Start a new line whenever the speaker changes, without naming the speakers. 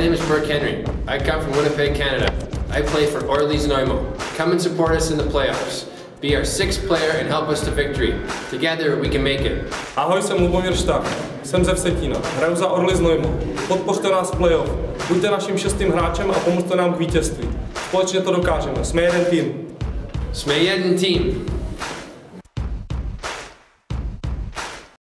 name is Burke. I come from Winnipeg, Canada. I play for Orli Znojmo. Come and support us in the playoffs. Be our sixth player and help us to victory. Together we can make it.
Ahoj, jsem Lubomír Štach. Jsem ze Vsetína. Hraju za Orli Znojmo. Podpořte nás v playoff. Buďte naším šestým hráčem a pomozte nám k vítězství. Společně to dokážeme. Jsme jeden tým.
Jsme jeden tým.